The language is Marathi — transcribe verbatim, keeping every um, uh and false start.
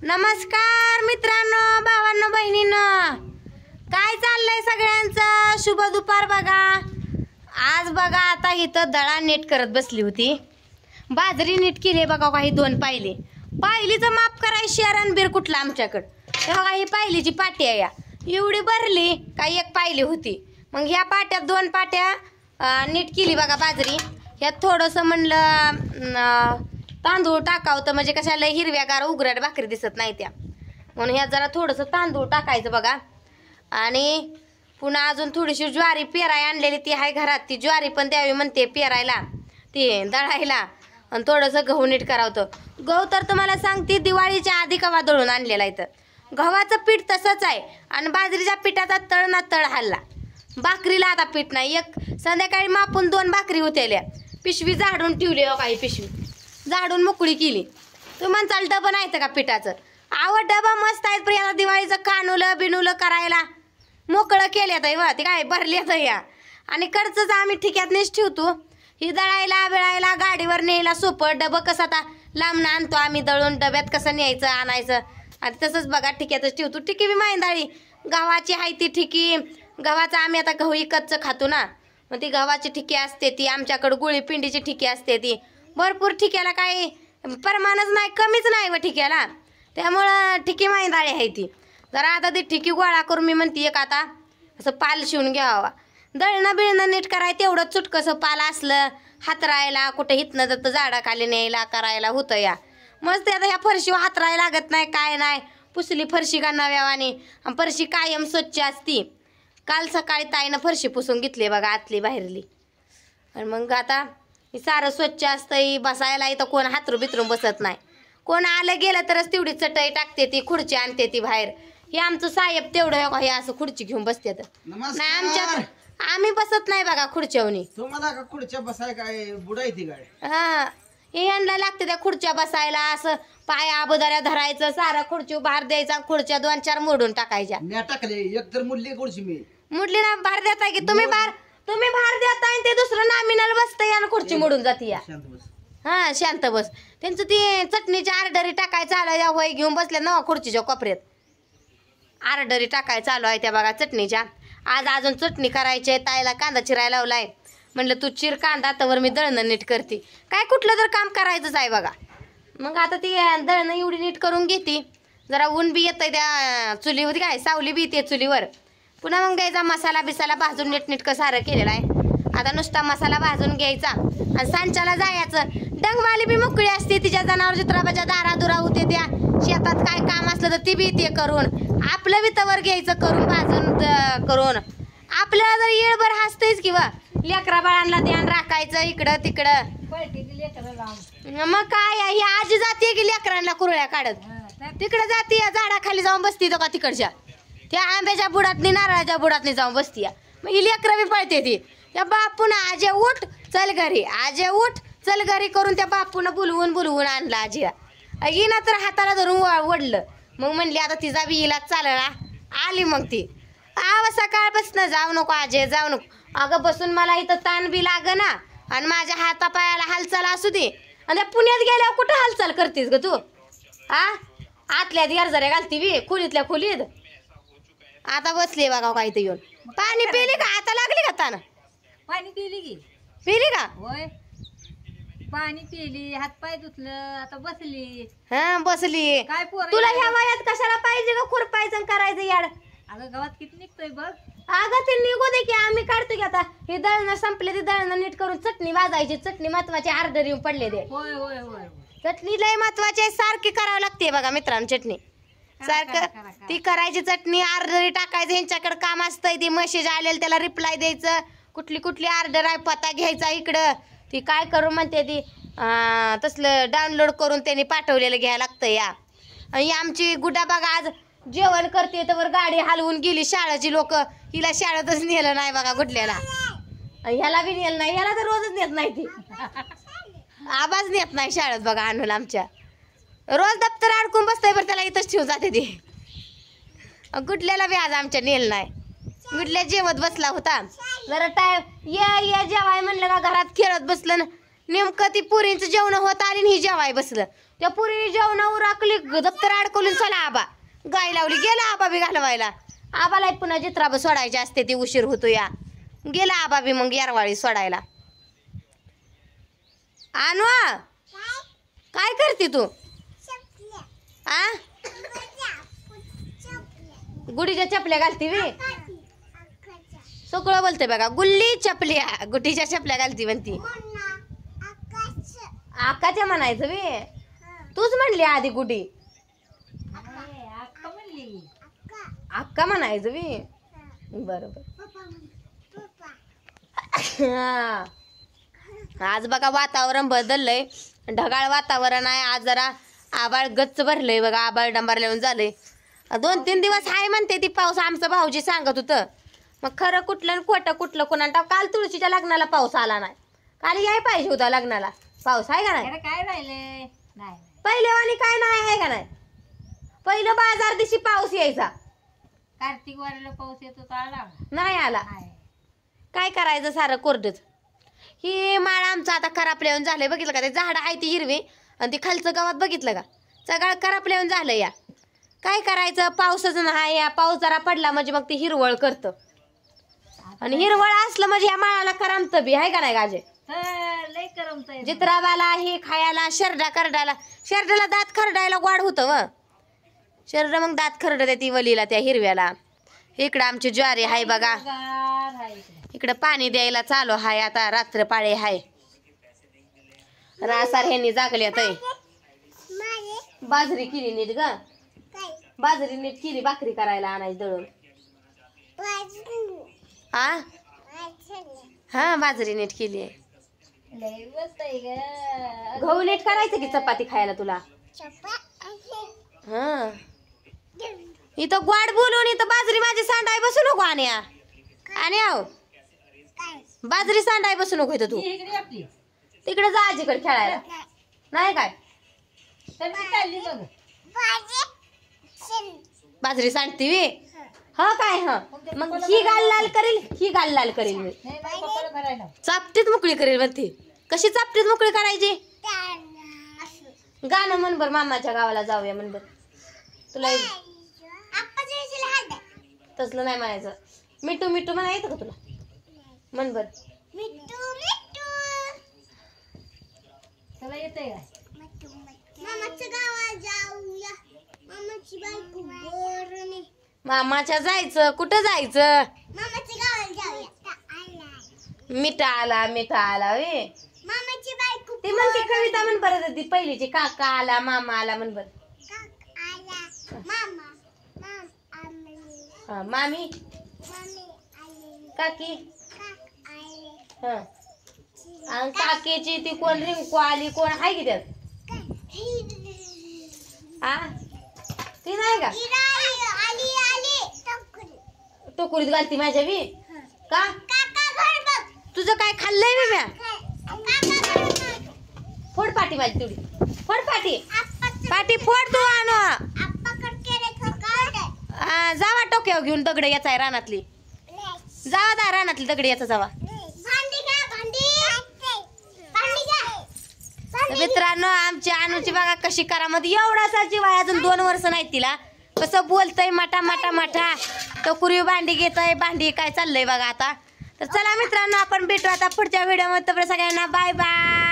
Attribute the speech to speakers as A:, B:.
A: नमस्कार मित्रांनो, भावांनो, बहिणींनो, काय चाललंय सगळ्यांचं? शुभ दुपार. बघा आज बघा आता इथं दळा नीट करत बसली होती. बाजरी नीट केली बघा. काही दोन पायली पायलीचं माप कराय शरणबीर कुठला आमच्याकडं. ते बघा ही पायलीची पाटी आहे, या एवढी भरली काही एक पायली होती. मग ह्या पाट्यात दोन पाट्या नीट केली बघा बाजरी. ह्यात थोडंसं म्हणलं तांदूळ टाकावं तर म्हणजे कशाला हिरव्यागार उघराट भाकरी दिसत नाही त्या, म्हणून ह्यात जरा थोडंसं तांदूळ टाकायचं बघा. आणि पुन्हा अजून थोडीशी ज्वारी पेराय आणलेली ती आहे घरात, ती ज्वारी पण द्यावी म्हणते पेरायला, ती दळायला. आणि थोडंसं गहू नीट करावतं. गहू तर तुम्हाला सांगते दिवाळीच्या आधी कवा दळून आणलेला आहे. तर गव्हाचं पीठ तसंच आहे आणि बाजरीच्या पिठाचा तळ ना तळ हल्ला. भाकरीला आता पीठ नाही. एक संध्याकाळी मापून दोन भाकरी होत्याल्या, पिशवी झाडून ठेवली हो. काही पिशवी झाडून मोकळी केली. तुम्ही म्हणचाल डबं नाही का पिठाचं? आवड डबा मस्त आहेत, पण याला दिवाळीचं कानुलं बिनुलं करायला मोकळं केल्यात आहे व ते काय भरल्यात या. आणि कडचंच आम्ही ठिक्यातनेच ठेवतो. ही दळायला बिळायला गाडीवर न्यायला सोपं. डबं कसं आता लांबणं आणतो आम्ही दळून, डब्यात कसं न्यायचं आणायचं. आणि तसंच बघा ठिक्यातच ठेवतो. ठिकी बी माहिंदाळी गव्हाची आहे ती ठिकी. गव्हाचं आम्ही आता गहू इकतचं खातो ना, मग ती गव्हाची ठिकी असते ती. आमच्याकडं गुळी पिंडीची ठिकी असते ती. भरपूर ठिक्याला काही प्रमाणच नाही, कमीच नाही व ठिक्याला. त्यामुळं ठिकी माहिंदाळी आहे ती. जरा आता ती ठिकी गोळा करून मी म्हणते एक आता असं पाल शिवून घ्यावा. दळणं बिळणं नीट करायचं तेवढं चुटकसं पाल असलं हातरायला, कुठं हितनं जातं झाडाखाली न्यायला करायला होतं या. मस्त आता ह्या फरशीवर हातरायला लागत नाही काय नाही. पुसली फरशी का नव्यावानी, आणि फरशी कायम स्वच्छ असती. काल सकाळी ताईनं फरशी पुसून घेतली बघा, आतली बाहेरली. आणि मग आता सारं स्वच्छ असतं. बसायला इथं कोण हातरू बितरून बसत नाही. कोण आलं गेलं तरच तेवढी चटई टाकते ती, खुर्ची आणते ती बाहेर. हे आमचं साहेब तेवढं हे असं खुर्ची घेऊन बसते. नाही आमच्यात आम्ही बसत नाही बघा खुर्च्यावनी.
B: तुम्हाला का खुर्च्या बसाय काय बुडायती काय?
A: हा हे यांना लागते त्या खुर्च्या बसायला. असं पाय आबोदाऱ्या धरायचं, सारा खुर्ची बाहेर द्यायचा, खुर्च्या दोन चार मोडून टाकायच्या.
B: मी टाकले एक तर मुडली खुर्ची मी
A: मुडली ना बाहेर देताय की तुम्ही? बाहेर तुम्ही बाहेर देताय ते दुसरं नामिनल बसतंय आणि खुर्ची मोडून जाते या. हा शांत बस. त्यांचं ती चटणीच्या आर्डरी टाकाय चालू आहे. वय घेऊन बसल्या ना खुर्चीच्या कोपऱ्यात आर्डरी टाकाय चालू आहे त्या बघा चटणीच्या. आज अजून चटणी करायची आहे. ताईला कांदा चिरायला लावलाय. म्हणलं तू चिर कांदा, तर मी दळणं नीट करते. काय कुठलं तर काम करायचंच आहे बघा. मग आता ती दळणं एवढी नीट करून घेते. जरा ऊन बी येतंय त्या चुलीवर, काय सावली बी येते चुलीवर. पुन्हा मग घ्यायचा मसाला बिसाला भाजून नीट नीटकं सारं केलेलं आहे. आता नुसता मसाला भाजून घ्यायचा आणि सांच्याला जायचं. डंगवाली बी मोकळी असते, तिच्या जनावर चित्राबाच्या दारा दुरा होते. त्या शेतात काय काम असलं तर ती बी ते करून आपलं बी तवर घ्यायचं करून भाजून करून. आपल्याला जर येळभर हसतेच किंवा लेकरा बाळांना ध्यान राखायचं इकडं तिकडं. मग काय ही आजी जाते की लेकरांना कुरळ्या काढत तिकडं जाते, झाडाखाली जाऊन बसती तो का तिकडच्या त्या आंब्याच्या बुडातनी नारळाच्या बुडातनी जाऊन बसती. मग ही लेकरं बी पळते ती. त्या बापून आजे उठ चल घरी, आजे उठ चल घरी करून त्या बापून बोलवून बोलवून आणला आजीला. हिना तर हाताला धरून वडलं. मग म्हणली आता तिचा बी इलाज चालला. आली मग ती. आव सकाळपासून जाऊ नको आजे जाऊ नको. अगं बसून मला इथं ताण बी लाग ना, आणि माझ्या हातापायाला हालचाल असू दे. आणि पुण्यात गेल्यावर कुठं हालचाल करतेस ग तू? हा आतल्यात गरजऱ्या घालती बी खोलीतल्या खोलीत. आता बसली बघा काय इथं येऊन. पाणी पिली का? आता लागली का ताण?
C: पाणी पिली की
A: पिली का?
C: होय पाणी पिली, हात पाय धुतलं, आता बसली.
A: हा बसली.
C: काय पोरं
A: तुला ह्या वयात कशाला पाहिजे का खुरपायचं आणि करायचं याड?
C: अगं गावात किती निघतोय बघ.
A: अगं ते निघू दे की आम्ही काढतो की. आता हे दळणं संपले, ते दळणं नीट करून चटणी वाजायची. चटणी महत्वाची ऑर्डर येऊन पडले ते.
C: होय होय होय
A: चटणी लय महत्वाची आहे, सारखी करावं लागते बघा मित्रांनो. चटणी सारखं ती करायची. चटणी ऑर्डर टाकायचं. ह्यांच्याकडे काम असतंय, ती मेसेज आलेलं त्याला रिप्लाय द्यायचं. कुठली कुठली ऑर्डर आहे पत्ता घ्यायचा इकडं. ती काय करू म्हणते ती तसलं डाउनलोड करून त्यांनी पाठवलेलं घ्यायला लागतं या. आणि आमची गुड्डा बघा आज जेवण करते तर गाडी हलवून गेली. शाळेची लोक हिला शाळेतच नेलं नाही बघा गुडल्याला. ह्याला बी नेलं नाही. ह्याला तर रोजच नेत नाही ती. आवाज नेत नाही शाळेत बघा आणून आमच्या. रोज दप्तर अडकून बसतंय बरं, त्याला इथंच ठेवून जाते ती. गुडल्याला बी आज आमच्या नेलं नाही. गुडल्या जेवत बसला होता. जरा टाइम ये ये जेवाय म्हणलं का घरात खेळत बसलं ना. नेमकं ती पुरींचं जेवण होत आली आणि ही जेवाय बसलं. त्या पुरीने जेवणावर राखली दप्तर अडकवली. चला आबा गाय लावली. गेला आबा बी घालवायला. आबाला पुन्हा जित्राबा सोडायची असते ती उशीर होतो या. गेला आबा बी मग यारवाळी सोडायला. आणू काय करते तू आ गुडीच्या चपल्या घालती वी सगळं बोलते बघा. गुल्ली चपल्या गुडीच्या चपल्या घालती म्हणती. आकाच्या म्हणायचं वे तूच म्हणली आधी गुडी अक्का म्हणायचं वी बरोबर. आज बघा वातावरण बदललंय. ढगाळ वातावरण आहे. आज जरा आबाळ गच्च भरलंय बघा. आबाळ डांबार लिहून झालंय. दोन तीन दिवस हाय म्हणते ती पाऊस. आमचं भाऊजी सांगत होतं. मग खरं कुठलं आणि खोटं कुठलं कोणाला. काल तुळशीच्या लग्नाला पाऊस आला नाही. काल याय पाहिजे होता लग्नाला पाऊस आहे का नाही.
C: काय राहिले नाही
A: पहिले आणि काय नाही आहे का नाही. पहिलं बाजार दिवशी पाऊस यायचा.
C: कार्तिक वारीला पाऊस येतो तो आला
A: नाही आला.
C: नाही.
A: काय करायचं सारं कोरडच. ही माळ आमचं आता करापल्याहून झालंय. बघितलं का ते झाड आहे ती हिरवी आणि ती खालचं गावात बघितलं का सगळं करापल्याहून झालं या. काय करायचं पाऊसच नाही. या पाऊस जरा पडला म्हणजे मग ती हिरवळ करतं. आणि हिरवळ असलं म्हणजे या माळाला करमत बी आहे का नाही गाजे.
C: तर लय करमतंय.
A: जित्राबाला हे खायला शरडा करडायला. शरडाला दात खरडायला गोड होतं व शरड मग दात खरड ती वलीला त्या हिरव्याला. इकडं आमची ज्वारी आहे बघा.
C: गार आहे इकडे.
A: इकडं पाणी द्यायला चालू हाय. आता रात्र पाळे हाय. रासार ह्यांनी जागले आता बाजरी केली नीट ग. बाजरी नीट केली भाकरी करायला आणायची दळून. हा हा बाजरी नीट केली आहे.
C: लय मस्त आहे ग.
A: गहू नीट करायचं की चपाती खायला तुला. हा इथं गोड बोलून इथं बाजरी माझी सांडाय बसू नको. आणि आणि आहो बाजरी सांडाय बसू नको इथं तू.
C: इकडे आपली
A: तिकडे जा आजीकडे खेळायला नाही काय.
C: तर मी चालली बघ.
A: बाजरी सांडती वे हा काय हा मग ही गाल लाल करेल ही गाल लाल करेल मी.
C: नाही नाही पप्पाला भरायला.
A: चापटीत मोकळी करेल वरती. कशी चापटीत मोकळी करायची. गाणं म्हण बर मामाच्या गावाला जाऊया म्हण बर. तुला तसलं नाही म्हणायचं. मिठू मिठू म्हणा येतं का तुला म्हण बर.
C: तुला येतंय का.
A: मामाच्या जायचं कुठं जायचं. मिठा आला मिठा आला वे ती म्हणते कविता म्हण बरं ती पहिलीची. काका आला मामा आला म्हण बर. हा मामी काकी हा आणि काकीची ती कोण रिंकू आली कोण आहे की त्यात. हा ती नाही का टोकरीत घालती माझ्या बी का. तुझं काय खाल्लंय मी म्या. फोड पाटी माझी तेवढी फोड पाटी पाटी फोड तू. आण जावा टोक्यावर घेऊन दगड याचा आहे रानातली. जावा दा रानातली दगड याचा जावा. मित्रांनो आमची अनुची बघा कशी करामत. एवढासा जीव आहे अजून दोन वर्ष नाही तिला. कसं बोलतय माटा माटा माटा. टोकरी भांडी घेतय भांडी काय चाललंय बघा आता. तर चला मित्रांनो आपण भेटू आता पुढच्या व्हिडिओ मध्ये. सगळ्यांना बाय बाय.